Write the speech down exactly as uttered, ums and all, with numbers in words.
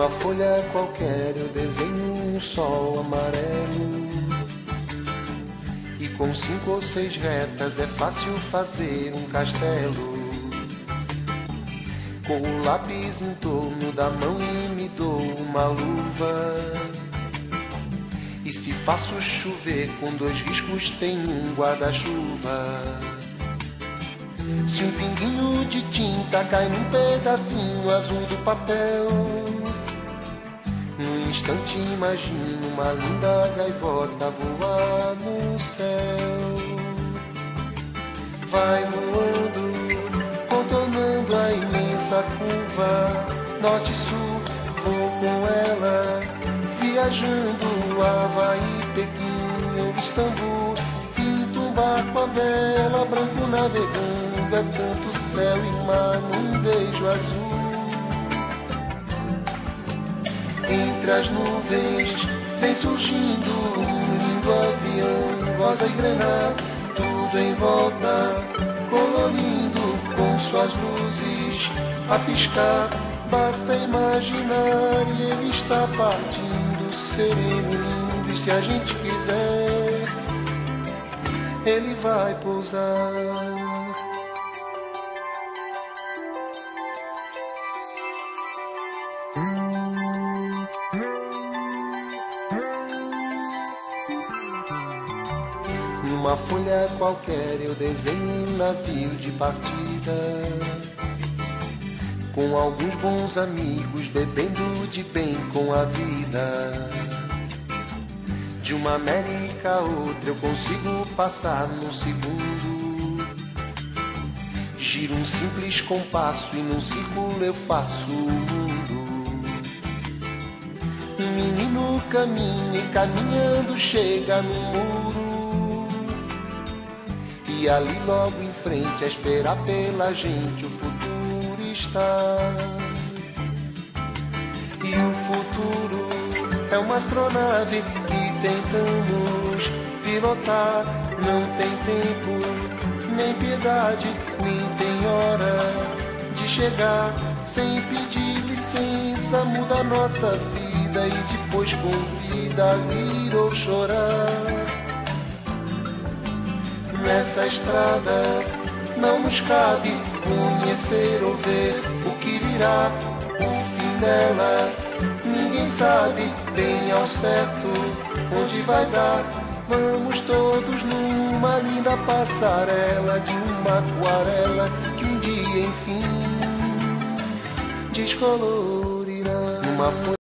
Numa folha qualquer eu desenho um sol amarelo, e com cinco ou seis retas é fácil fazer um castelo. Com o lápis em torno da mão e me dou uma luva, e se faço chover com dois riscos tem um guarda-chuva. Se um pinguinho de tinta cai num pedacinho azul do papel, num instante imagino uma linda gaivota voar no céu. Vai voando, contornando a imensa curva, norte e sul, vou com ela, viajando Havaí, Pequim ou Istambul. Pinto um barco à vela, branco navegando, é tanto céu e mar num beijo azul. Entre as nuvens vem surgindo um lindo avião, rosa e granada, tudo em volta, colorindo com suas luzes a piscar. Basta imaginar e ele está partindo, sereno, lindo, e se a gente quiser, ele vai pousar. Numa folha qualquer eu desenho um navio de partida, com alguns bons amigos bebendo de bem com a vida. De uma América a outra eu consigo passar num segundo. Giro um simples compasso e num círculo eu faço o mundo. Um menino caminha e caminhando chega no muro, e ali logo em frente a esperar pela gente o futuro está. E o futuro é uma astronave que tentamos pilotar. Não tem tempo, nem piedade, nem tem hora de chegar. Sem pedir licença muda a nossa vida e depois convida a rir ou chorar. Nessa estrada não nos cabe conhecer ou ver o que virá, o fim dela ninguém sabe bem ao certo onde vai dar. Vamos todos numa linda passarela de uma aquarela que um dia enfim descolorirá. Uma